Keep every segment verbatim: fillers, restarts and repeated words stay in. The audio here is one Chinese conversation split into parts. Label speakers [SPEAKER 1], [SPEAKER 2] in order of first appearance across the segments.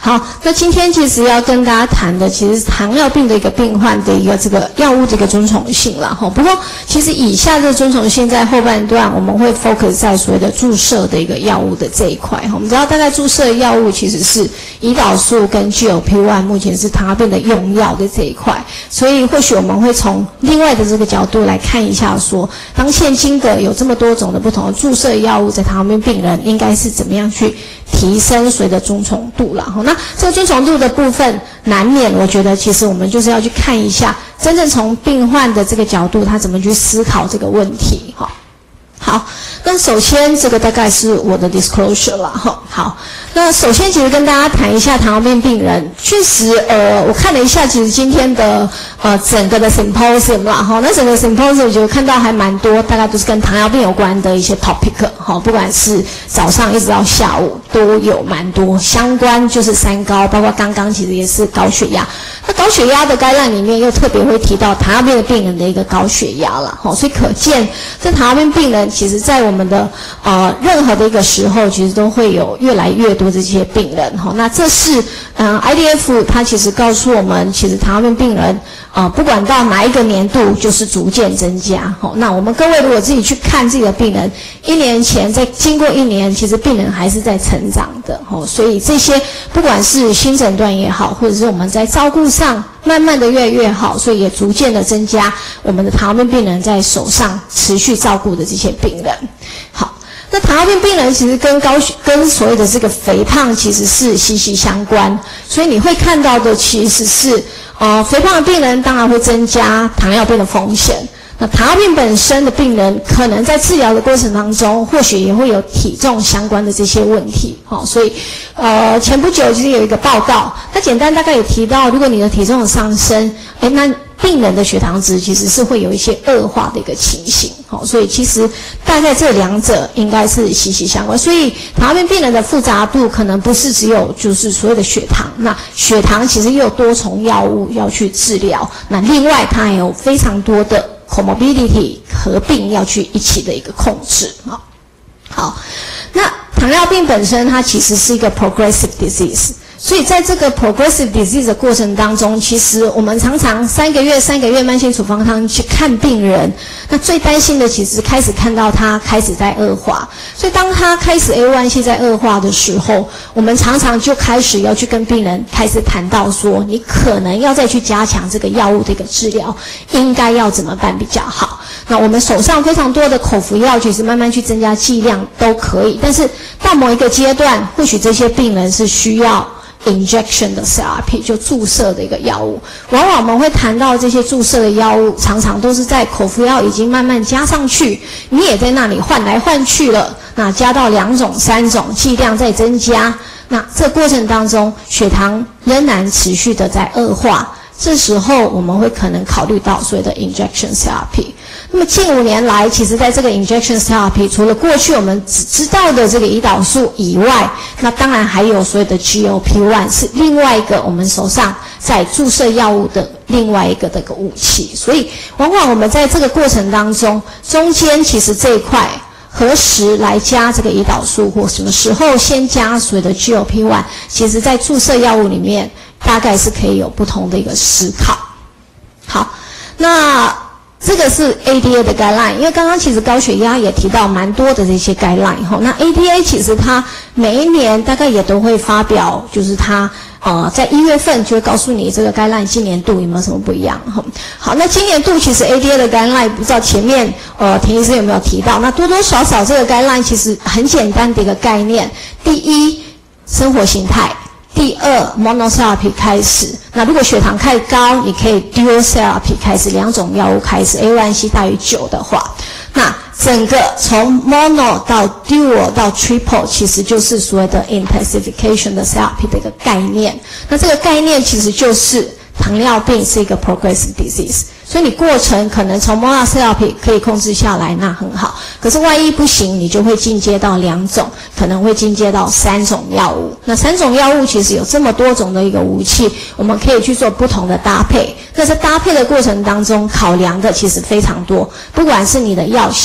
[SPEAKER 1] 好，那今天其实要跟大家谈的，其实是糖尿病的一个病患的一个这个药物的一个遵从性啦哈。不过，其实以下的遵从性在后半段我们会 focus 在所谓的注射的一个药物的这一块哈。我们知道大概注射的药物其实是胰岛素跟 G L P 一 目前是糖尿病的用药的这一块，所以或许我们会从另外的这个角度来看一下说，当现今的有这么多种的不同的注射药物在糖尿病病人应该是怎么样去提升随着遵从度啦哈。那这个遵从度的部分，难免我觉得其实我们就是要去看一下，真正从病患的这个角度，他怎么去思考这个问题哈。好，那首先这个大概是我的 disclosure 啦哈。好，那首先其实跟大家谈一下糖尿病病人，确实呃我看了一下，其实今天的呃整个的 symposium 啦哈，那整个 symposium 就看到还蛮多，大概都是跟糖尿病有关的一些 topic 哈，不管是早上一直到下午都有蛮多相关，就是三高，包括刚刚其实也是高血压。那高血压的概念里面又特别会提到糖尿病的病人的一个高血压啦哈，所以可见这糖尿病病人其实在我们的呃任何的一个时候，其实都会有越来越多的这些病人哈。那这是嗯 I D F 它其实告诉我们，其实糖尿病病人啊、呃、不管到哪一个年度就是逐渐增加哈。那我们各位如果自己去看自己的病人，一年前在经过一年，其实病人还是在成长的哈。所以这些不管是新诊断也好，或者是我们在照顾上慢慢的越来越好，所以也逐渐的增加我们的糖尿病病人在手上持续照顾的这些病人。好，那糖尿病病人其实跟高血跟所谓的这个肥胖其实是息息相关，所以你会看到的其实是呃肥胖的病人当然会增加糖尿病的风险。那糖尿病本身的病人，可能在治疗的过程当中，或许也会有体重相关的这些问题，好，所以，呃，前不久其实有一个报告，它简单大概有提到，如果你的体重有上升，诶，那病人的血糖值其实是会有一些恶化的一个情形，好，所以其实大概这两者应该是息息相关。所以糖尿病病人的复杂度可能不是只有就是所谓的血糖，那血糖其实也有多重药物要去治疗，那另外它还有非常多的comorbidity 合并要去一起的一个控制啊。好，那糖尿病本身它其实是一个 progressive disease， 所以在这个 progressive disease 的过程当中，其实我们常常三个月三个月慢性处方汤去看病人，那最担心的其实开始看到他开始在恶化，所以当他开始 A 一 C 在恶化的时候，我们常常就开始要去跟病人开始谈到说，你可能要再去加强这个药物的一个治疗，应该要怎么办比较好。那我们手上非常多的口服药，其实慢慢去增加剂量都可以，但是到某一个阶段，或许这些病人是需要injection 的 C R P 就注射的一个药物，往往我们会谈到这些注射的药物，常常都是在口服药已经慢慢加上去，你也在那里换来换去了，那加到两种、三种，剂量再增加，那这过程当中血糖仍然持续的在恶化，这时候我们会可能考虑到所谓的 injection C R P。那么近五年来，其实在这个 injection C R P， 除了过去我们只知道的这个胰岛素以外，那当然还有所谓的 G L P 一 是另外一个我们手上在注射药物的另外一个这个武器。所以往往我们在这个过程当中，中间其实这一块何时来加这个胰岛素，或什么时候先加所谓的 G L P 一， 其实在注射药物里面大概是可以有不同的一个思考。好，那这个是 A D A 的 guideline， 因为刚刚其实高血压也提到蛮多的这些 guideline 哈。那 A D A 其实它每一年大概也都会发表，就是它呃在一月份就会告诉你这个 guideline 今年度有没有什么不一样哈。好，那今年度其实 A D A 的 guideline 不知道前面呃田医师有没有提到，那多多少少这个 guideline 其实很简单的一个概念，第一生活形态。第二 monotherapy 开始，那如果血糖太高，你可以 dual therapy 开始，两种药物开始 A 一 C 大于九的话，那整个从 mono 到 dual 到 triple 其实就是所谓的 intensification 的 therapy 的一个概念。那这个概念其实就是糖尿病是一个 progressive disease， 所以你过程可能从 monotherapy 可以控制下来，那很好。可是万一不行，你就会进阶到两种，可能会进阶到三种药物。那三种药物其实有这么多种的一个武器，我们可以去做不同的搭配。那在搭配的过程当中，考量的其实非常多，不管是你的药效，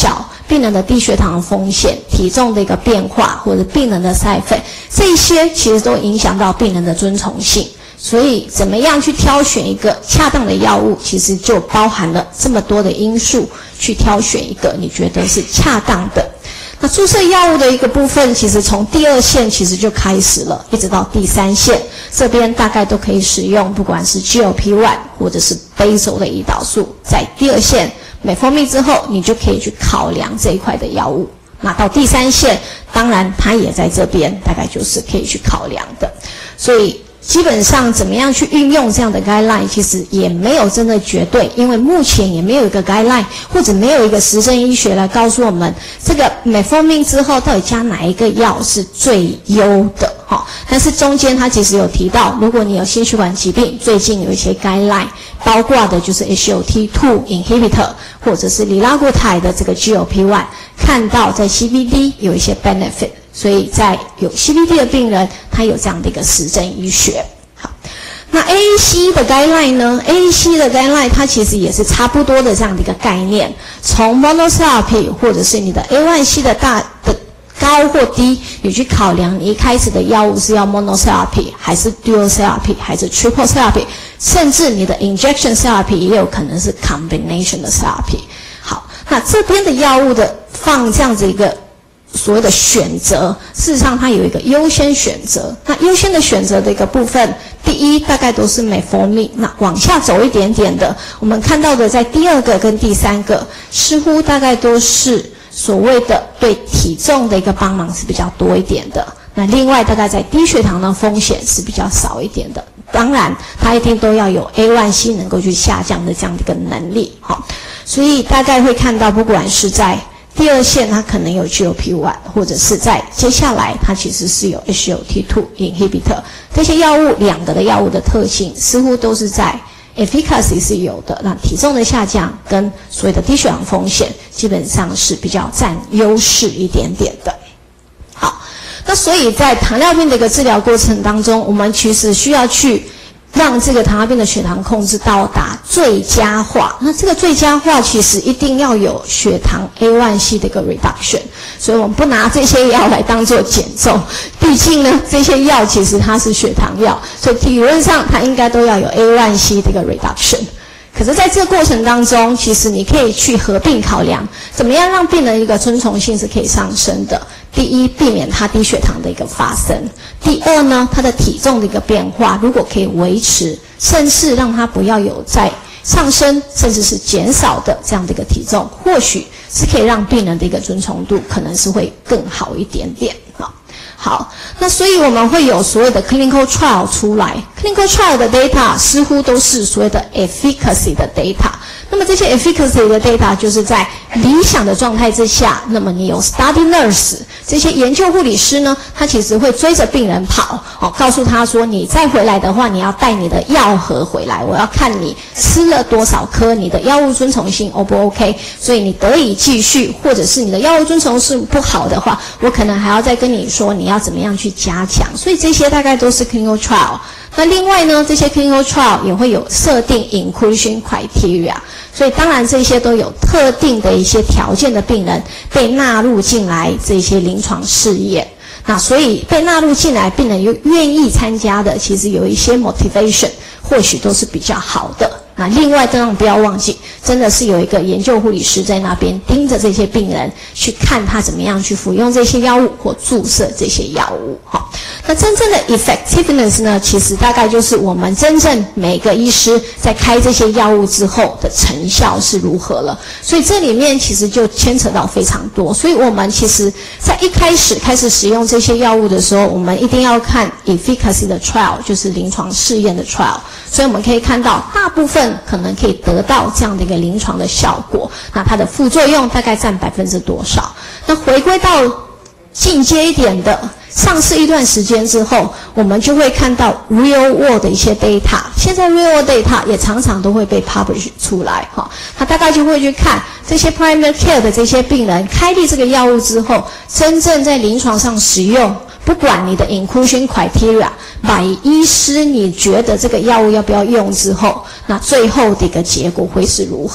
[SPEAKER 1] 病人的低血糖风险、体重的一个变化，或者病人的 side effect， 这些其实都影响到病人的遵从性。所以怎么样去挑选一个恰当的药物，其实就包含了这么多的因素去挑选一个你觉得是恰当的。那注射药物的一个部分，其实从第二线其实就开始了，一直到第三线，这边大概都可以使用，不管是 G L P 一 或者是 basal 的胰岛素，在第二线美蜂蜜之后，你就可以去考量这一块的药物。那到第三线，当然它也在这边，大概就是可以去考量的。所以基本上怎么样去运用这样的 guideline， 其实也没有真的绝对，因为目前也没有一个 guideline， 或者没有一个实证医学来告诉我们这个美蜂蜜之后到底加哪一个药是最优的哈。但是中间它其实有提到，如果你有心血管疾病，最近有一些 guideline， 包括的就是 H O T 二 inhibitor 或者是里拉固肽的这个 G L P 一， 看到在 C V D 有一些 benefit。所以在有 C V D 的病人，他有这样的一个实证医学。好，那 A A C 的 guideline 呢 ？A A C 的 guideline 它其实也是差不多的这样的一个概念，从 monotherapy 或者是你的 A 一 C 的大的高或低，你去考量你一开始的药物是要 monotherapy 还是 dual therapy 还是 triple therapy， 甚至你的 injection therapy 也有可能是 combination 的 therapy。好，那这边的药物的放这样子一个所谓的选择，事实上它有一个优先选择。那优先的选择的一个部分，第一大概都是美蜂蜜，那往下走一点点的，我们看到的在第二个跟第三个，似乎大概都是所谓的对体重的一个帮忙是比较多一点的。那另外大概在低血糖的风险是比较少一点的。当然，它一定都要有 A 一 C 能够去下降的这样的一个能力，哈。所以大概会看到，不管是在第二线它可能有 G L P 一， 或者是在接下来它其实是有 H O T 二 inhibitor， 这些药物两个的药物的特性似乎都是在 efficacy 是有的，那体重的下降跟所谓的低血糖风险基本上是比较占优势一点点的。好，那所以在糖尿病的一个治疗过程当中，我们其实需要去让这个糖尿病的血糖控制到达最佳化。那这个最佳化其实一定要有血糖 A 一 C 的一个 reduction， 所以我们不拿这些药来当做减重，毕竟呢这些药其实它是血糖药，所以理论上它应该都要有 A 一 C 的一个 reduction。可是在这个过程当中，其实你可以去合并考量，怎么样让病人一个遵从性是可以上升的。第一，避免他低血糖的一个发生；第二呢，他的体重的一个变化，如果可以维持，甚至让他不要有在上升，甚至是减少的这样的一个体重，或许是可以让病人的一个遵从度可能是会更好一点点啊。好，那所以我们会有所谓的 clinical trial 出来 ，clinical trial 的 data 似乎都是所谓的 efficacy 的 data。那么这些 efficacy 的 data 就是在理想的状态之下，那么你有 study nurse 这些研究护理师呢，他其实会追着病人跑，哦，告诉他说，你再回来的话，你要带你的药盒回来，我要看你吃了多少颗，你的药物遵从性 O 不 OK， 所以你得以继续，或者是你的药物遵从性不好的话，我可能还要再跟你说你要怎么样去加强，所以这些大概都是 clinical trial。那另外呢，这些 clinical trial 也会有设定 inclusion criteria， 所以当然这些都有特定的一些条件的病人被纳入进来这些临床试验。那所以被纳入进来，病人又愿意参加的，其实有一些 motivation， 或许都是比较好的。那另外当然不要忘记，真的是有一个研究护理师在那边盯着这些病人，去看他怎么样去服用这些药物或注射这些药物。好，那真正的 effectiveness 呢，其实大概就是我们真正每个医师在开这些药物之后的成效是如何了。所以这里面其实就牵扯到非常多，所以我们其实在一开始开始使用这些药物的时候，我们一定要看 efficacy 的 trial， 就是临床试验的 trial。所以我们可以看到，大部分可能可以得到这样的一个临床的效果，那它的副作用大概占百分之多少？那回归到进阶一点的，上市一段时间之后，我们就会看到 real world 的一些 data。现在 real world data 也常常都会被 publish 出来，哈，他大概就会去看这些 primary care 的这些病人开立这个药物之后，真正在临床上使用。不管你的 inclusion criteria， 把医师你觉得这个药物要不要用之后，那最后的一个结果会是如何？好。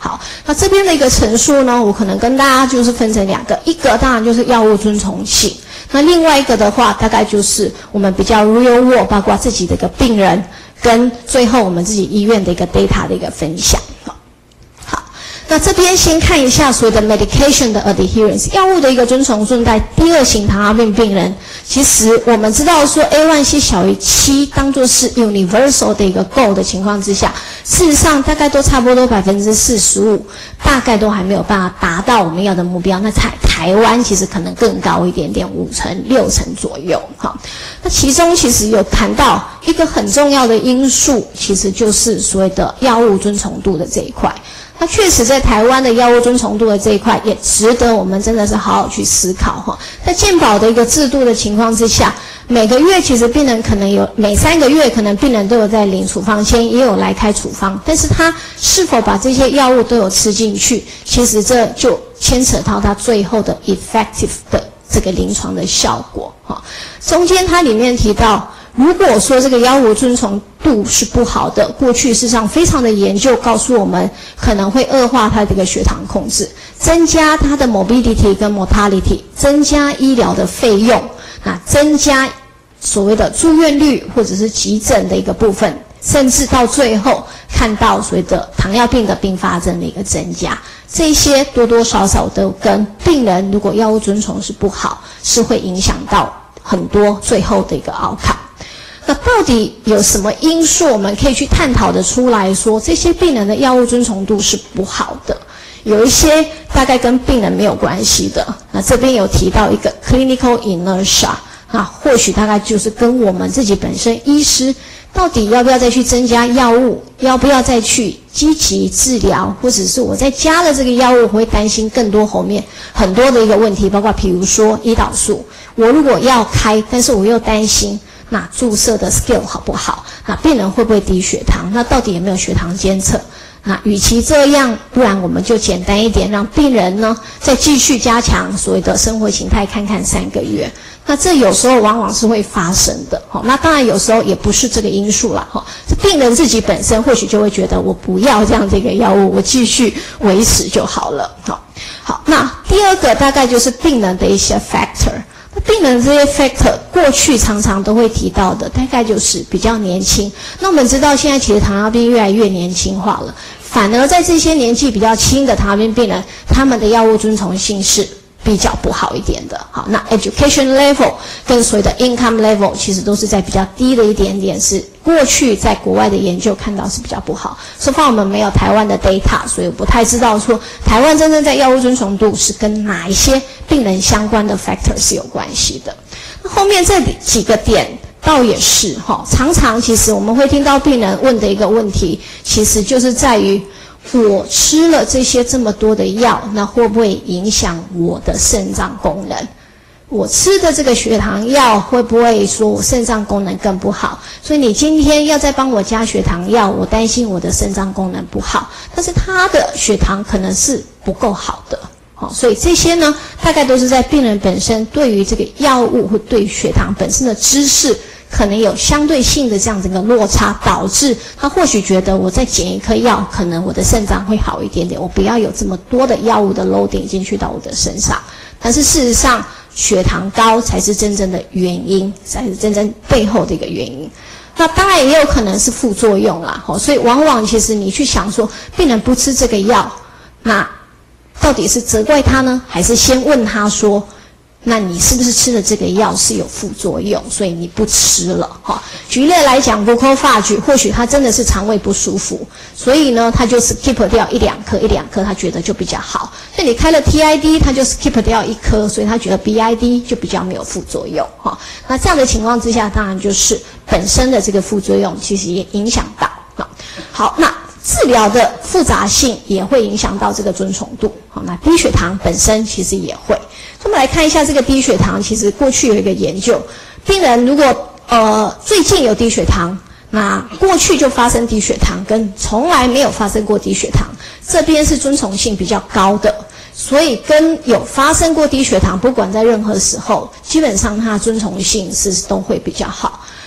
[SPEAKER 1] 好，那这边的一个陈述呢，我可能跟大家就是分成两个，一个当然就是药物遵从性，那另外一个的话，大概就是我们比较 real world， 包括自己的一个病人，跟最后我们自己医院的一个 data 的一个分享。那这边先看一下所谓的 medication 的 adherence， 药物的一个遵从度，在第二型糖尿病病人，其实我们知道说 A 一 C 小于七当作是 universal 的一个 goal 的情况之下，事实上大概都差不多 百分之四十五， 大概都还没有办法达到我们要的目标。那台台湾其实可能更高一点点，五成六成左右。好，那其中其实有谈到一个很重要的因素，其实就是所谓的药物遵从度的这一块。那确实在台湾的药物遵从度的这一块，也值得我们真的是好好去思考哈。在健保的一个制度的情况之下，每个月其实病人可能有每三个月可能病人都有在领处方签，也有来开处方，但是他是否把这些药物都有吃进去，其实这就牵扯到他最后的 effective 的这个临床的效果哈。中间它里面提到，如果说这个药物遵从度是不好的，过去事实上非常的研究告诉我们，可能会恶化它这个血糖控制，增加它的 morbidity 跟 mortality， 增加医疗的费用，那增加所谓的住院率或者是急诊的一个部分，甚至到最后看到所谓的糖尿病的并发症的一个增加，这些多多少少都跟病人如果药物遵从是不好，是会影响到很多最后的一个 outcome。那到底有什么因素我们可以去探讨的出来说这些病人的药物遵从度是不好的？有一些大概跟病人没有关系的，那这边有提到一个 clinical inertia， 那或许大概就是跟我们自己本身医师到底要不要再去增加药物，要不要再去积极治疗，或者是我在加了这个药物，我会担心更多后面很多的一个问题，包括比如说胰岛素，我如果要开，但是我又担心那注射的 skill 好不好？那病人会不会低血糖？那到底有没有血糖监测？那与其这样，不然我们就简单一点，让病人呢再继续加强所谓的生活形态，看看三个月。那这有时候往往是会发生的，齁，那当然有时候也不是这个因素啦，齁，这病人自己本身或许就会觉得我不要这样的一个药物，我继续维持就好了，齁。好，那第二个大概就是病人的一些 factor。病人这些 factor 过去常常都会提到的，大概就是比较年轻。那我们知道现在其实糖尿病越来越年轻化了，反而在这些年纪比较轻的糖尿病病人，他们的药物遵从性是比较不好一点的。好，那 education level 跟所谓的 income level 其实都是在比较低的一点点，是过去在国外的研究看到是比较不好。so far我们没有台湾的 data， 所以我不太知道说台湾真正在药物遵从度是跟哪一些病人相关的 factor 是有关系的。那后面这几个点倒也是齁，常常其实我们会听到病人问的一个问题，其实就是在于我吃了这些这么多的药，那会不会影响我的肾脏功能？我吃的这个血糖药会不会说我肾脏功能更不好？所以你今天要再帮我加血糖药，我担心我的肾脏功能不好，但是他的血糖可能是不够好的。好，所以这些呢，大概都是在病人本身对于这个药物或对血糖本身的知识可能有相对性的这样子一个落差，导致他或许觉得我再减一颗药，可能我的肾脏会好一点点，我不要有这么多的药物的 loading 进去到我的身上。但是事实上，血糖高才是真正的原因，才是真正背后的一个原因。那当然也有可能是副作用啦，所以往往其实你去想说，病人不吃这个药，那到底是责怪他呢，还是先问他说，那你是不是吃的这个药是有副作用，所以你不吃了？哈，举例来讲 ，glucophage 或许他真的是肠胃不舒服，所以呢，他就 skip 掉一两颗，一两颗他觉得就比较好。那你开了 T I D， 他就 skip 掉一颗，所以他觉得 B I D 就比较没有副作用。哈，那这样的情况之下，当然就是本身的这个副作用其实也影响到。好，那治疗的复杂性也会影响到这个遵从度。好，那低血糖本身其实也会。我们来看一下这个低血糖，其实过去有一个研究，病人如果呃最近有低血糖，那过去就发生低血糖，跟从来没有发生过低血糖，这边是遵从性比较高的，所以跟有发生过低血糖，不管在任何时候，基本上它的遵从性是都会比较好。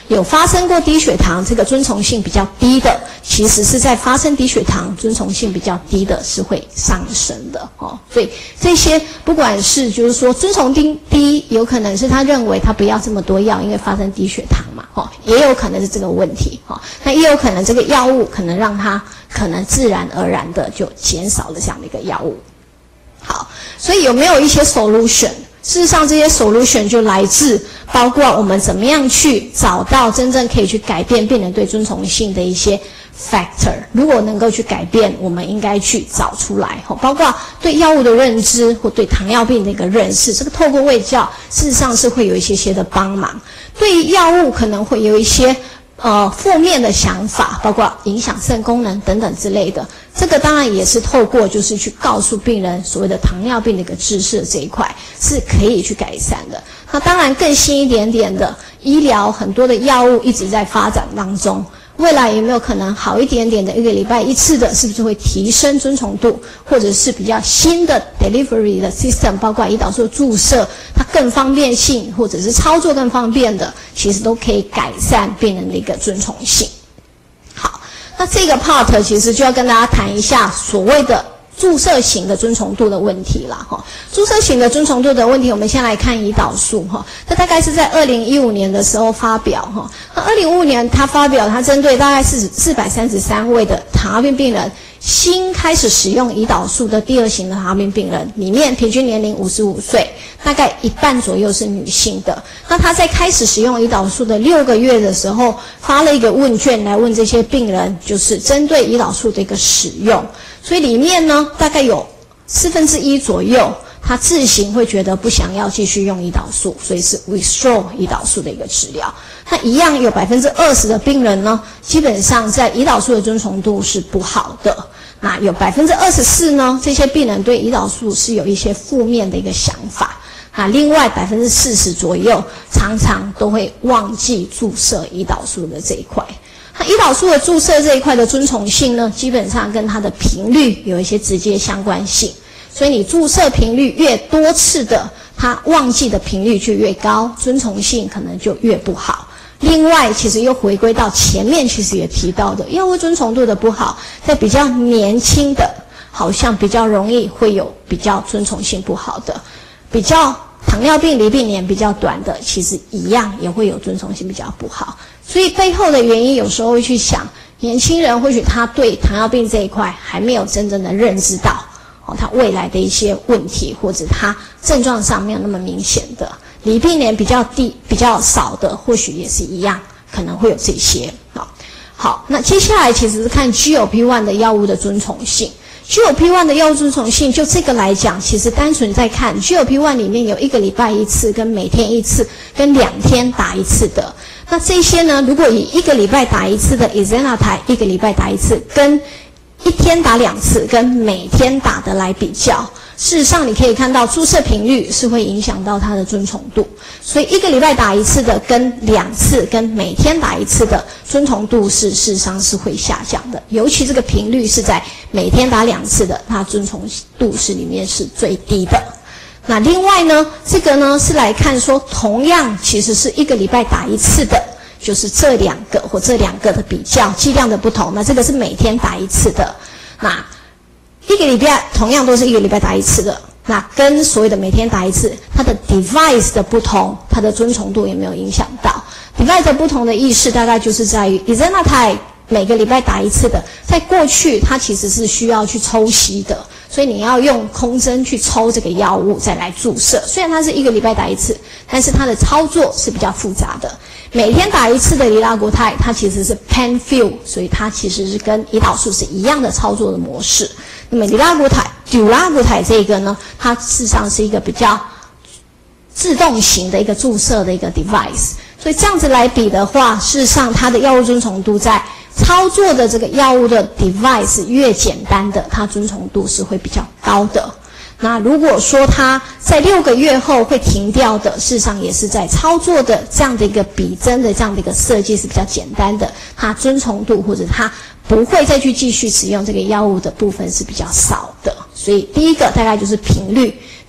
[SPEAKER 1] 有发生过低血糖，这个遵从性比较低的，其实是在发生低血糖遵从性比较低的是会上升的哦。所以这些不管是就是说遵从低低，有可能是他认为他不要这么多药，因为发生低血糖嘛，哦，也有可能是这个问题，哦，那也有可能这个药物可能让他可能自然而然的就减少了这样的一个药物。好，所以有没有一些 solution？ 事实上，这些 solution 就来自包括我们怎么样去找到真正可以去改变病人对遵从性的一些 factor。如果能够去改变，我们应该去找出来。包括对药物的认知或对糖尿病的一个认识，这个透过卫教，事实上是会有一些些的帮忙。对药物可能会有一些呃负面的想法，包括影响肾功能等等之类的。这个当然也是透过就是去告诉病人所谓的糖尿病的一个知识这一块是可以去改善的。那当然更新一点点的医疗，很多的药物一直在发展当中，未来有没有可能好一点点的一个礼拜一次的，是不是会提升遵从度，或者是比较新的 delivery 的 system， 包括胰岛素注射，它更方便性或者是操作更方便的，其实都可以改善病人的一个遵从性。好，那这个 part 其实就要跟大家谈一下所谓的注射型的遵从度的问题啦，哈。注射型的遵从度的问题，我们先来看胰岛素哈。这大概是在二零一五年的时候发表哈。那二零一五年他发表，他针对大概是四百三十三位的糖尿病病人，新开始使用胰岛素的第二型的糖尿病病人，里面平均年龄五十五岁，大概一半左右是女性的。那他在开始使用胰岛素的六个月的时候，发了一个问卷来问这些病人，就是针对胰岛素的一个使用。所以里面呢，大概有四分之一左右，他自行会觉得不想要继续用胰岛素，所以是 withdraw 胰岛素的一个治疗。那一样有百分之二十的病人呢，基本上在胰岛素的遵从度是不好的。那有百分之二十四呢，这些病人对胰岛素是有一些负面的一个想法。那另外百分之四十左右，常常都会忘记注射胰岛素的这一块。那胰岛素的注射这一块的遵从性呢，基本上跟它的频率有一些直接相关性。所以你注射频率越多次的，它忘记的频率就越高，遵从性可能就越不好。另外，其实又回归到前面其实也提到的，药物遵从度的不好，在比较年轻的，好像比较容易会有比较遵从性不好的，比较糖尿病离病年比较短的，其实一样也会有遵从性比较不好。所以背后的原因有时候会去想，年轻人或许他对糖尿病这一块还没有真正的认知到哦，他未来的一些问题，或者他症状上没有那么明显的，离病年比较低、比较少的，或许也是一样，可能会有这些。好，好，那接下来其实是看 G L P 一 的药物的遵从性。G L P 一 的药物遵从性，就这个来讲，其实单纯在看 G L P 一 里面有一个礼拜一次、跟每天一次、跟两天打一次的。那这些呢，如果以一个礼拜打一次的 exenatide 一个礼拜打一次，跟一天打两次跟每天打的来比较，事实上你可以看到注射频率是会影响到它的遵从度。所以一个礼拜打一次的跟两次跟每天打一次的遵从度是事实上是会下降的，尤其这个频率是在每天打两次的，它遵从度是里面是最低的。那另外呢，这个呢是来看说，同样其实是一个礼拜打一次的，就是这两个或这两个的比较剂量的不同。那这个是每天打一次的，那一个礼拜同样都是一个礼拜打一次的，那跟所谓的每天打一次，它的 device 的不同，它的遵从度也没有影响到。device 的不同的意思大概就是在于 exenatide 每个礼拜打一次的，在过去它其实是需要去抽吸的，所以你要用空针去抽这个药物再来注射。虽然它是一个礼拜打一次，但是它的操作是比较复杂的。每天打一次的利拉国泰，它其实是 pen fill， 所以它其实是跟胰岛素是一样的操作的模式。那么利拉国泰、杜拉国泰这个呢，它事实上是一个比较自动型的一个注射的一个 device。所以这样子来比的话，事实上它的药物遵从度在操作的这个药物的 device 越简单的，它遵从度是会比较高的。那如果说它在六个月后会停掉的，事实上也是在操作的这样的一个比针的这样的一个设计是比较简单的，它遵从度或者它不会再去继续使用这个药物的部分是比较少的。所以第一个大概就是频率，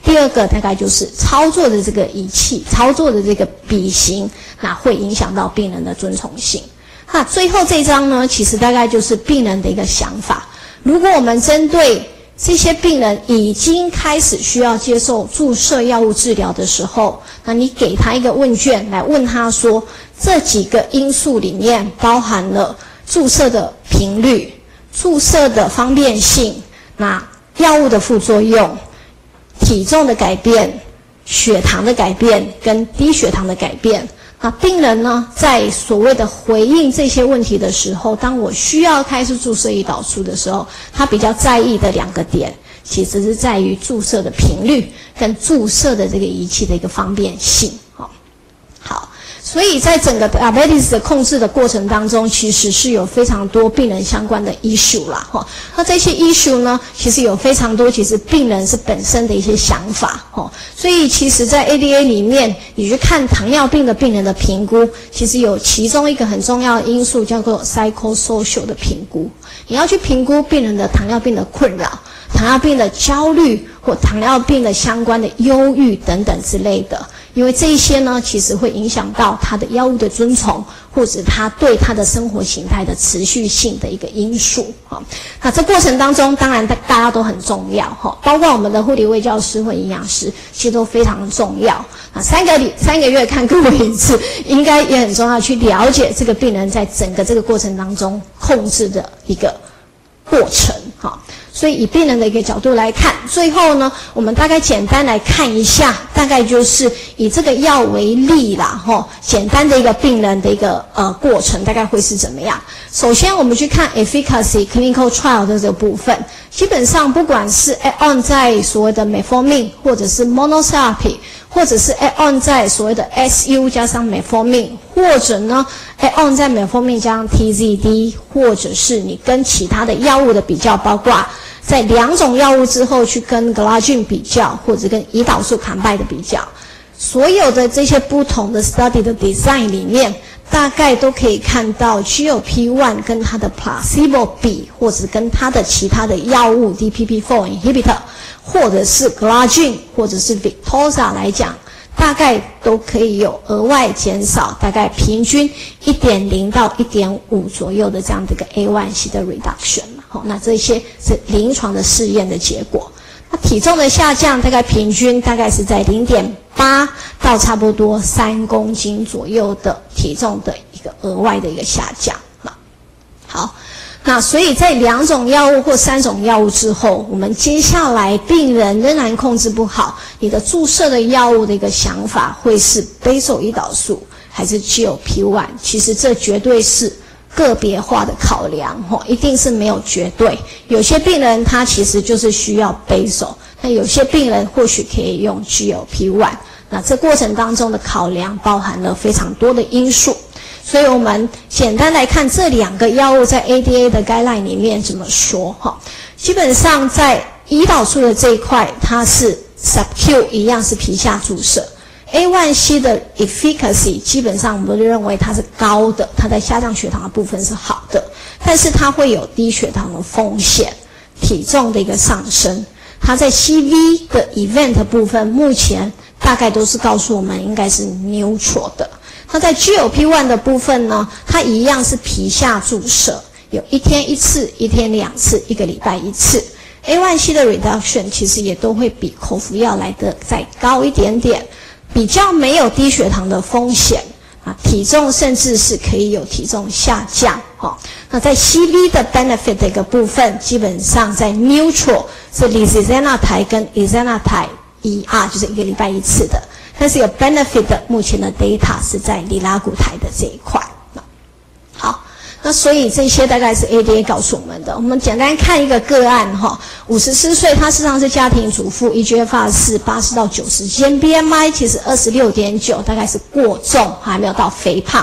[SPEAKER 1] 第二个大概就是操作的这个仪器，操作的这个笔型，那会影响到病人的遵从性。那最后这一章呢，其实大概就是病人的一个想法。如果我们针对这些病人已经开始需要接受注射药物治疗的时候，那你给他一个问卷来问他说，这几个因素里面包含了注射的频率、注射的方便性、那药物的副作用、体重的改变、血糖的改变跟低血糖的改变。那病人呢，在所谓的回应这些问题的时候，当我需要开始注射胰岛素的时候，他比较在意的两个点，其实是在于注射的频率跟注射的这个仪器的一个方便性。好，好。所以在整个 diabetes 的控制的过程当中，其实是有非常多病人相关的 issue 啦，哈。那这些 issue 呢，其实有非常多其实病人是本身的一些想法，哈。所以其实在 A D A 里面，你去看糖尿病的病人的评估，其实有其中一个很重要的因素叫做 psychosocial 的评估。你要去评估病人的糖尿病的困扰、糖尿病的焦虑或糖尿病的相关的忧郁等等之类的。因为这一些呢，其实会影响到他的药物的遵从，或者他对他的生活形态的持续性的一个因素哈。那这过程当中，当然大大家都很重要哈，包括我们的护理卫教师或营养师，其实都非常重要啊。三个礼三个月看各位一次，应该也很重要，去了解这个病人在整个这个过程当中控制的一个过程哈。所以以病人的一个角度来看，最后呢，我们大概简单来看一下，大概就是以这个药为例啦，吼，简单的一个病人的一个呃过程，大概会是怎么样？首先，我们去看 efficacy clinical trial 的这个部分，基本上不管是 add on 在所谓的 metformin 或者是 monotherapy， 或者是 add on 在所谓的 S U 加上 metformin， 或者呢 add on 在 metformin 加上 T Z D， 或者是你跟其他的药物的比较，包括在两种药物之后去跟 glargine 比较，或者跟胰岛素 combine 的比较，所有的这些不同的 study 的 design 里面，大概都可以看到 G L P 一 跟它的 placebo 比，或者跟它的其他的药物 D P P 四 inhibitor， 或者是 glargine， 或者是 Victoza 来讲，大概都可以有额外减少大概平均 一点零 到 一点五 左右的这样的一个 A 一 C 的 reduction。好，那这些是临床的试验的结果。那体重的下降大概平均大概是在 零点八 到差不多三公斤左右的体重的一个额外的一个下降。好，那所以在两种药物或三种药物之后，我们接下来病人仍然控制不好，你的注射的药物的一个想法会是 basal 胰岛素还是 G L P 一， 其实这绝对是个别化的考量，一定是没有绝对。有些病人他其实就是需要 basal， 那有些病人或许可以用 G L P 一。那这过程当中的考量包含了非常多的因素。所以我们简单来看这两个药物在 A D A 的 guideline 里面怎么说哈。基本上在胰岛素的这一块，它是 subQ 一样是皮下注射。A 一 C 的 efficacy 基本上我们都认为它是高的，它在下降血糖的部分是好的，但是它会有低血糖的风险，体重的一个上升。它在 C V 的 event 的部分，目前大概都是告诉我们应该是 neutral 的。它在 G L P 一 的部分呢，它一样是皮下注射，有一天一次、一天两次、一个礼拜一次。A 一 C 的 reduction 其实也都会比口服药来的再高一点点。比较没有低血糖的风险啊，体重甚至是可以有体重下降哈。那在 C V 的 benefit 的一个部分，基本上在 neutral 是 lixisenatide 跟 exenatide E R 就是一个礼拜一次的，但是有 benefit 的目前的 data 是在里拉古台的这一块。好。那所以这些大概是 A D A 告诉我们的。我们简单看一个个案哈，五十四岁，他事实上是家庭主妇 ，E G F R 是八十到九十，今天 B M I 其实二十六点九，大概是过重，还没有到肥胖。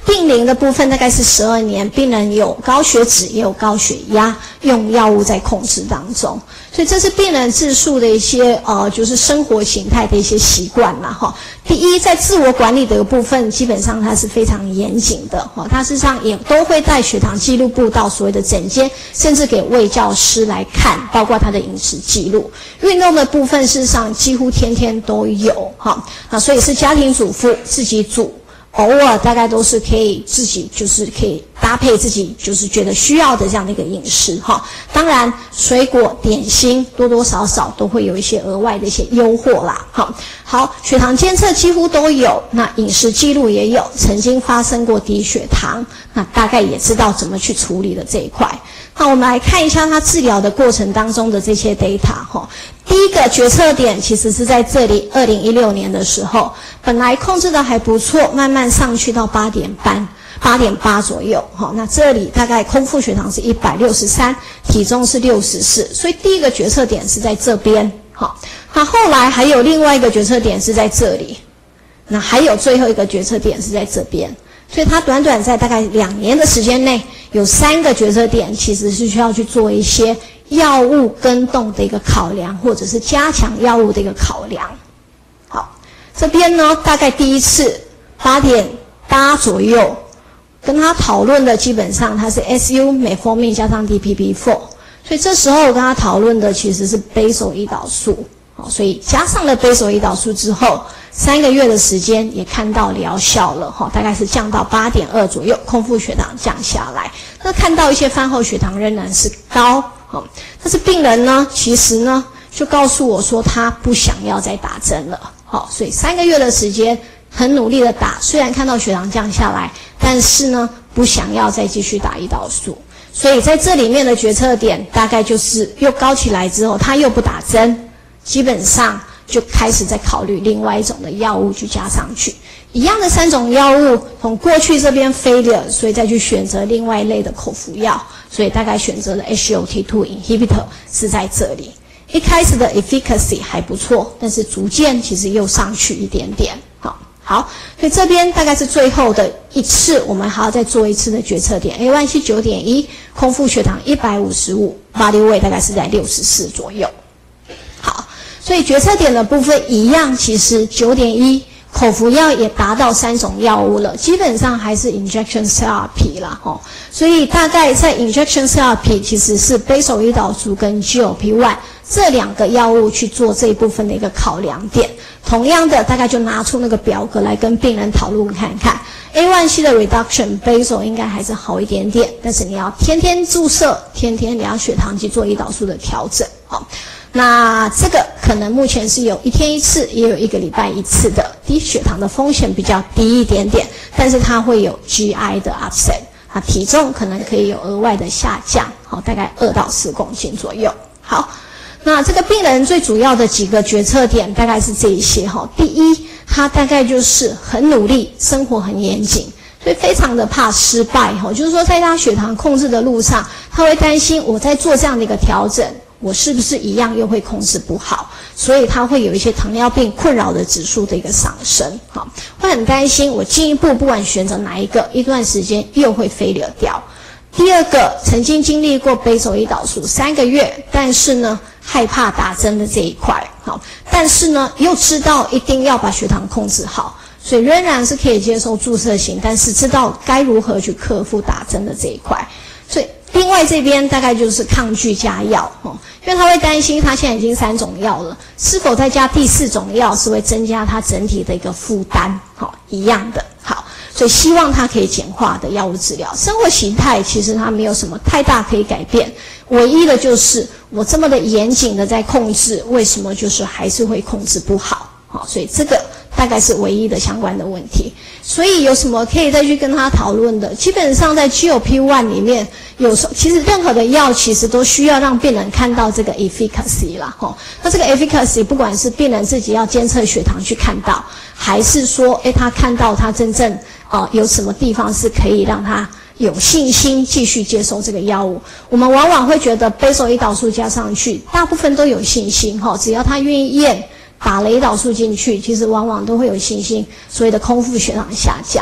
[SPEAKER 1] 病龄的部分大概是十二年，病人有高血脂也有高血压，用药物在控制当中。所以这是病人自述的一些呃，就是生活形态的一些习惯啦哈。第一，在自我管理的一个部分，基本上它是非常严谨的哈，它事实上也都会带血糖记录簿到所谓的诊间，甚至给卫教师来看，包括他的饮食记录。运动的部分，事实上几乎天天都有哈，那所以是家庭主妇自己煮。偶尔大概都是可以自己就是可以搭配自己就是觉得需要的这样的一个饮食哈。当然水果点心多多少少都会有一些额外的一些诱惑啦。好，好，血糖监测几乎都有，那饮食记录也有，曾经发生过低血糖，那大概也知道怎么去处理的这一块。那我们来看一下他治疗的过程当中的这些 data 哈。第一个决策点其实是在这里，二零一六年的时候，本来控制的还不错，慢慢上去到八点八。八点八左右，好，那这里大概空腹血糖是一百六十三，体重是六十四，所以第一个决策点是在这边，好，那后来还有另外一个决策点是在这里，那还有最后一个决策点是在这边，所以它短短在大概两年的时间内，有三个决策点其实是需要去做一些药物跟动的一个考量，或者是加强药物的一个考量。好，这边呢大概第一次八点八左右。跟他讨论的基本上它是 S U 美蜂蜜加上 D P P 四， 所以这时候我跟他讨论的其实是 basal 胰岛素，所以加上了 basal 胰岛素之后，三个月的时间也看到疗效了，大概是降到 八点二 左右，空腹血糖降下来。那看到一些饭后血糖仍然是高，但是病人呢，其实呢就告诉我说他不想要再打针了，所以三个月的时间很努力的打，虽然看到血糖降下来，但是呢不想要再继续打胰岛素，所以在这里面的决策点大概就是又高起来之后，他又不打针，基本上就开始在考虑另外一种的药物去加上去，一样的三种药物，从过去这边 failure， 所以再去选择另外一类的口服药，所以大概选择了 H O T 二 inhibitor 是在这里。一开始的 efficacy 还不错，但是逐渐其实又上去一点点。好，好，所以这边大概是最后的一次，我们还要再做一次的决策点 A one C 九点一， 空腹血糖一百五十五， body weight 大概是在六十四左右。好，所以决策点的部分一样，其实 九点一 口服药也达到三种药物了，基本上还是 injection therapy 啦齁。所以大概在 injection therapy 其实是 basal 胰岛素跟 G L P 一 这两个药物去做这一部分的一个考量点。同样的，大概就拿出那个表格来跟病人讨论看看。A one C 的 reduction basal 应该还是好一点点，但是你要天天注射，天天量血糖机做胰岛素的调整。好，那这个可能目前是有一天一次，也有一个礼拜一次的，低血糖的风险比较低一点点，但是它会有 G I 的 upset， 啊，体重可能可以有额外的下降，好，大概二到四公斤左右。好。那这个病人最主要的几个决策点大概是这一些哈。第一，他大概就是很努力，生活很严谨，所以非常的怕失败哈。就是说，在他血糖控制的路上，他会担心我在做这样的一个调整，我是不是一样又会控制不好？所以他会有一些糖尿病困扰的指数的一个上升，哈，会很担心我进一步不管选择哪一个，一段时间又会failure掉。第二个，曾经经历过basal胰岛素三个月，但是呢，害怕打针的这一块，好，但是呢，又知道一定要把血糖控制好，所以仍然是可以接受注射型，但是知道该如何去克服打针的这一块。所以另外这边大概就是抗拒加药，因为他会担心他现在已经三种药了，是否再加第四种药是会增加他整体的一个负担，好，一样的，好。所以希望他可以简化的药物治疗，生活形态其实他没有什么太大可以改变，唯一的就是我这么的严谨的在控制，为什么就是还是会控制不好？好，所以这个大概是唯一的相关的问题。所以有什么可以再去跟他讨论的？基本上在 G L P 一 里面，有时候其实任何的药其实都需要让病人看到这个 efficacy 啦，齁。那这个 efficacy 不管是病人自己要监测血糖去看到，还是说，诶，他看到他真正呃有什么地方是可以让他有信心继续接受这个药物。我们往往会觉得 basal 胰岛素加上去，大部分都有信心，齁，只要他愿意验。打了胰岛素进去，其实往往都会有信心，所谓的空腹血糖下降。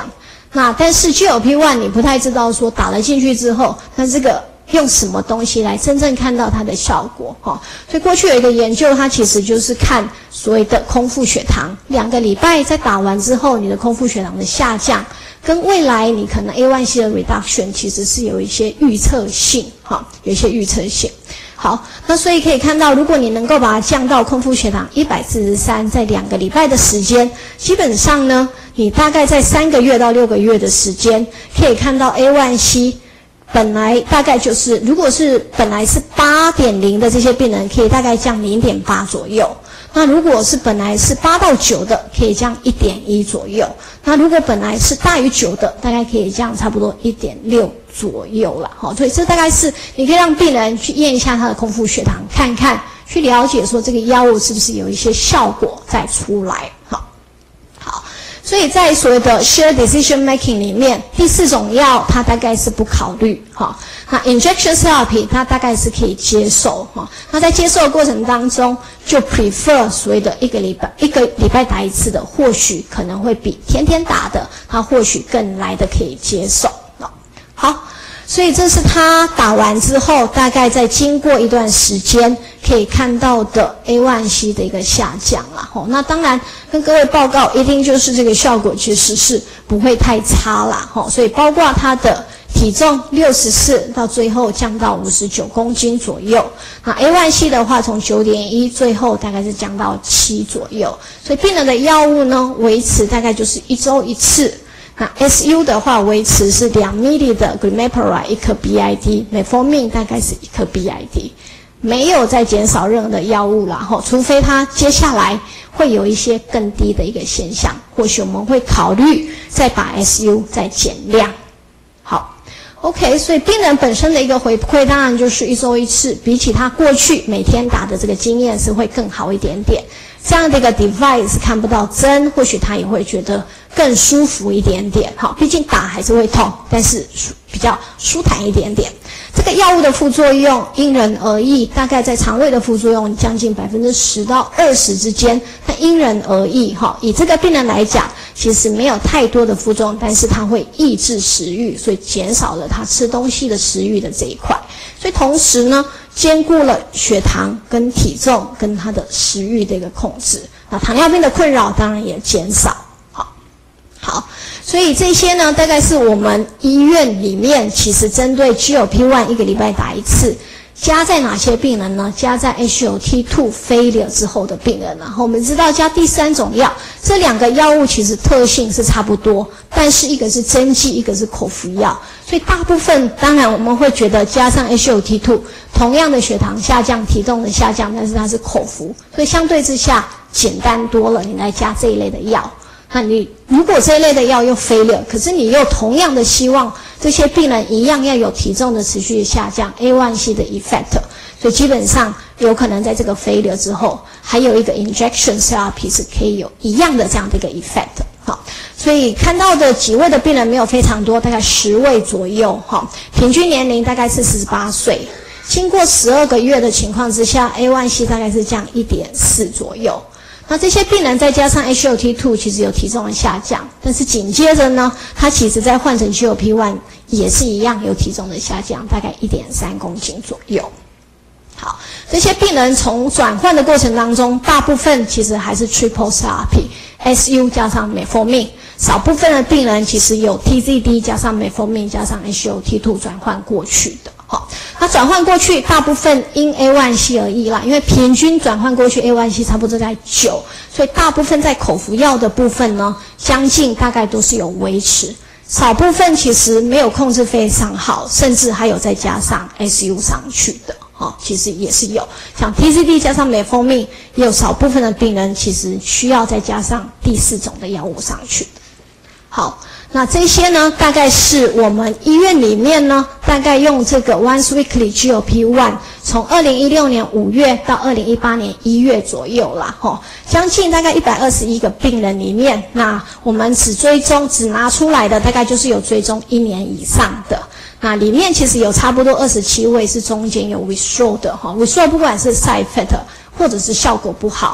[SPEAKER 1] 那但是 G L P 一 你不太知道说打了进去之后，那这个用什么东西来真正看到它的效果哈、哦？所以过去有一个研究，它其实就是看所谓的空腹血糖，两个礼拜在打完之后，你的空腹血糖的下降，跟未来你可能 A 一 C 的 reduction 其实是有一些预测性哈、哦，有一些预测性。好，那所以可以看到，如果你能够把它降到空腹血糖一百四十三，在两个礼拜的时间，基本上呢，你大概在三个月到六个月的时间，可以看到 A 一 C 本来大概就是，如果是本来是 八点零 的这些病人，可以大概降 零点八 左右。那如果是本来是八到九的，可以降 一点一 左右。那如果本来是大于九的，大概可以降差不多 一点六 左右啦。好，所以这大概是你可以让病人去验一下他的空腹血糖，看看去了解说这个药物是不是有一些效果再出来。好，好，所以在所谓的 shared decision making 里面，第四种药它大概是不考虑哈。那 injection therapy 它大概是可以接受哈，那在接受的过程当中就 prefer 所谓的一个礼拜一个礼拜打一次的，或许可能会比天天打的，它或许更来的可以接受。好，所以这是他打完之后，大概在经过一段时间可以看到的 A 一 C 的一个下降啦。吼，那当然跟各位报告，一定就是这个效果其实是不会太差啦。吼，所以包括他的体重六十四到最后降到五十九公斤左右，那 A 一 C 的话从 九点一 最后大概是降到七左右，所以病人的药物呢维持大概就是一周一次。那 S U 的话维持是两 ml 的 glimepiride 一颗 B I D， 美蜂蜜大概是一颗 B I D， 没有再减少任何的药物啦，吼，除非它接下来会有一些更低的一个现象，或许我们会考虑再把 S U 再减量。好 ，OK， 所以病人本身的一个回馈当然就是一周一次，比起他过去每天打的这个经验是会更好一点点。这样的一个 device 看不到针，或许他也会觉得更舒服一点点。好，毕竟打还是会痛，但是比较舒坦一点点。这个药物的副作用因人而异，大概在肠胃的副作用将近百分之十到二十之间，它因人而异。哈，以这个病人来讲，其实没有太多的副作用，但是它会抑制食欲，所以减少了他吃东西的食欲的这一块。所以同时呢，兼顾了血糖跟体重跟他的食欲的一个控制。那糖尿病的困扰当然也减少。好，好，所以这些呢，大概是我们医院里面其实针对 G L P 一 一个礼拜打一次，加在哪些病人呢？加在 H O T 二 failure 之后的病人。然后我们知道加第三种药，这两个药物其实特性是差不多，但是一个是针剂，一个是口服药，所以大部分当然我们会觉得加上 H O T 二，同样的血糖下降、体重的下降，但是它是口服，所以相对之下简单多了。你来加这一类的药，那你如果这一类的药又failure，可是你又同样的希望这些病人一样要有体重的持续下降 A 一 C 的 effect， 所以基本上有可能在这个 failure 之后，还有一个 injection therapy 是可以有一样的这样的一个 effect。好，所以看到的几位的病人没有非常多，大概十位左右。哈，平均年龄大概是四十八岁。经过十二个月的情况之下 ，A 一 C 大概是降 一点四 左右。那这些病人再加上 H O T 二， 其实有体重的下降，但是紧接着呢，他其实在换成 G L P 一 也是一样有体重的下降，大概 一点三公斤左右。好，这些病人从转换的过程当中，大部分其实还是 triple therapy，S U 加上美蜂蜜，少部分的病人其实有 T Z D 加上美蜂蜜加上 H O T 二 转换过去的。好，那转换过去大部分因 A 一 C 而异啦，因为平均转换过去 A 一 C 差不多在九，所以大部分在口服药的部分呢，将近大概都是有维持，少部分其实没有控制非常好，甚至还有再加上 S U 上去的。哦，其实也是有，像 T Z D 加上美蜂蜜，也有少部分的病人其实需要再加上第四种的药物上去。好，那这些呢，大概是我们医院里面呢，大概用这个 once weekly G L P 一， 从二零一六年五月到二零一八年一月左右啦，吼，将近大概一百二十一个病人里面，那我们只追踪只拿出来的大概就是有追踪一年以上的。那里面其实有差不多二十七位是中间有 withdraw 的哈 ，withdraw 不管是 side effect 或者是效果不好，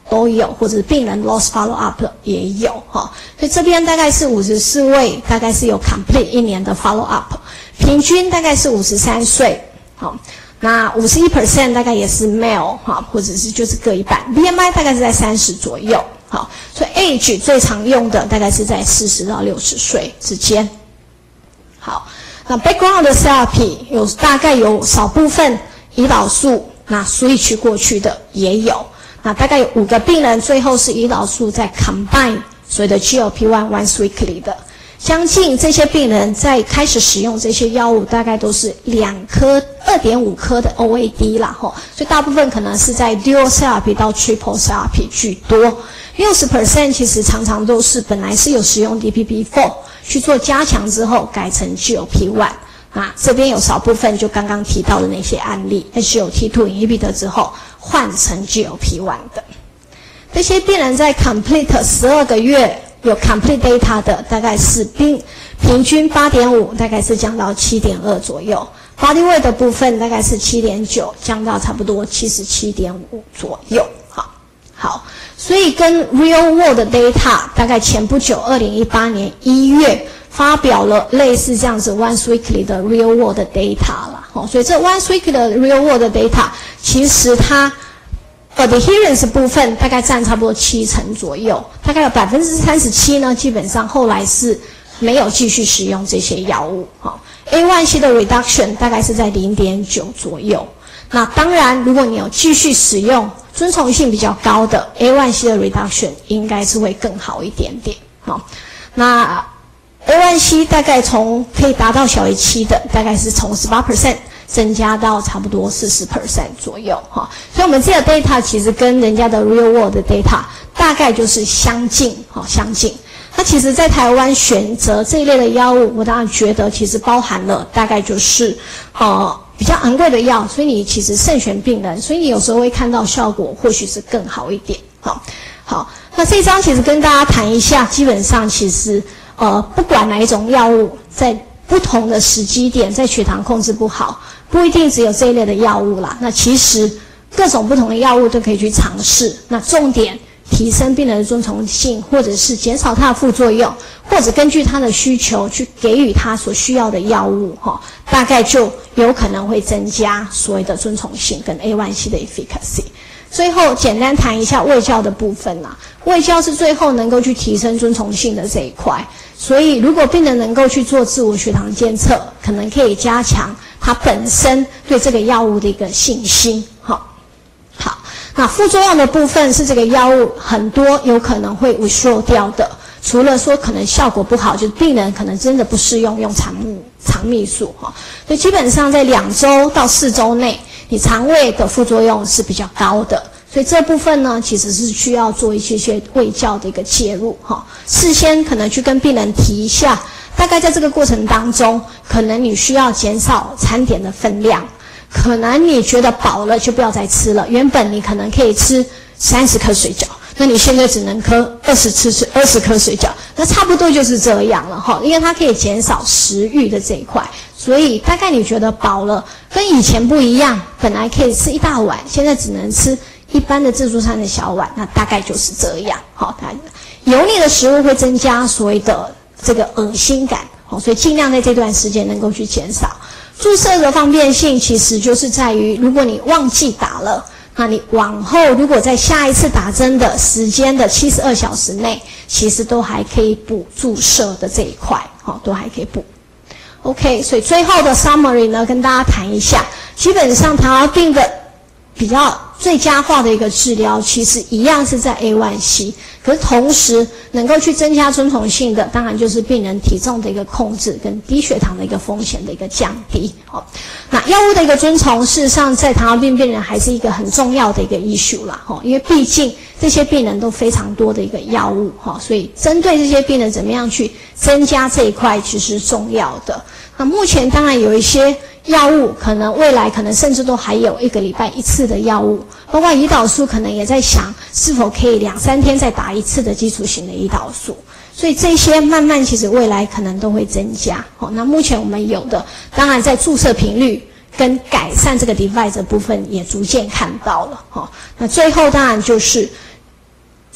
[SPEAKER 1] 都有，或者是病人 lost follow up 也有哈。所以这边大概是五十四位，大概是有 complete 一年的 follow up， 平均大概是五十三岁，好。那 百分之五十一 大概也是 male 哈，或者是就是各一半 ，B M I 大概是在三十左右，好，所以 age 最常用的大概是在四十到六十岁之间。好，那 background 的 therapy 有大概有少部分胰岛素，那 switch 过去的也有，那大概有五个病人最后是胰岛素在 combine 所谓的 G L P one once weekly 的。相信这些病人在开始使用这些药物，大概都是两颗、二点五颗的 O A D 啦，吼，所以大部分可能是在 dual therapy 到 triple therapy 居多。六十 percent 其实常常都是本来是有使用 D P P four 去做加强之后改成 G L P one， 啊，这边有少部分就刚刚提到的那些案例 ，S G L T two inhibitor 之后换成 G L P one 的。这些病人在 complete 十二个月。有 complete data 的大概是平平均 八点五， 大概是降到 七点二 左右 ，body weight 的部分大概是 七点九， 降到差不多 七十七点五 左右。好，好，所以跟 real world data 大概前不久二零一八年一月发表了类似这样子 once weekly 的 real world data 啦。哦，所以这 once weekly 的 real world data 其实它adherence 部分大概占差不多七成左右，大概有 百分之三十七 呢，基本上后来是没有继续使用这些药物。好 ，A one C 的 reduction 大概是在 零点九 左右。那当然，如果你有继续使用，遵从性比较高的 A one C 的 reduction 应该是会更好一点点。好，那 A one C 大概从可以达到小于七的，大概是从 百分之十八 增加到差不多 百分之四十 左右哈，所以我们这个 data 其实跟人家的 real world 的 data 大概就是相近哈，相近。那其实在台湾选择这一类的药物，我当然觉得其实包含了大概就是呃比较昂贵的药，所以你其实慎选病人，所以你有时候会看到效果或许是更好一点。好，好，那这一章其实跟大家谈一下，基本上其实呃不管哪一种药物在不同的时机点，在血糖控制不好，不一定只有这一类的药物啦。那其实各种不同的药物都可以去尝试。那重点提升病人的遵从性，或者是减少它的副作用，或者根据他的需求去给予他所需要的药物，哈，大概就有可能会增加所谓的遵从性跟 A one C 的 efficacy。最后简单谈一下卫教的部分啦，卫教是最后能够去提升遵从性的这一块。所以如果病人能够去做自我血糖监测，可能可以加强他本身对这个药物的一个信心。好，好，那副作用的部分是这个药物很多有可能会 withdraw 掉的，除了说可能效果不好，就是病人可能真的不适用用肠肠泌素哈，所以基本上在两周到四周内，你肠胃的副作用是比较高的。所以这部分呢，其实是需要做一些些卫教的一个介入哈。事先可能去跟病人提一下，大概在这个过程当中，可能你需要减少餐点的分量，可能你觉得饱了就不要再吃了。原本你可能可以吃三十颗水饺，那你现在只能颗二十吃二十颗水饺，那差不多就是这样了哈。因为它可以减少食欲的这一块，所以大概你觉得饱了，跟以前不一样，本来可以吃一大碗，现在只能吃一般的自助餐的小碗，那大概就是这样。好，它油腻的食物会增加所谓的这个恶心感，好，所以尽量在这段时间能够去减少。注射的方便性其实就是在于，如果你忘记打了，那你往后如果在下一次打针的时间的七十二小时内，其实都还可以补注射的这一块，好，都还可以补。OK， 所以最后的 summary 呢，跟大家谈一下，基本上糖尿病的比较最佳化的一个治疗，其实一样是在 A one C， 可是同时能够去增加遵从性的，当然就是病人体重的一个控制跟低血糖的一个风险的一个降低。好，那药物的一个遵从，事实上在糖尿病病人还是一个很重要的一个 issue 啦，因为毕竟这些病人都非常多的一个药物，所以针对这些病人怎么样去增加这一块其实是重要的。那目前当然有一些药物，可能未来可能甚至都还有一个礼拜一次的药物，包括胰岛素可能也在想是否可以两三天再打一次的基础型的胰岛素，所以这些慢慢其实未来可能都会增加。好，那目前我们有的，当然在注射频率跟改善这个 device 的部分也逐渐看到了。好，那最后当然就是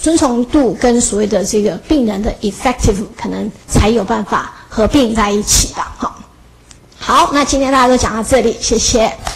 [SPEAKER 1] 遵从度跟所谓的这个病人的 effective 可能才有办法合并在一起的。好，好，那今天大家都讲到这里，谢谢。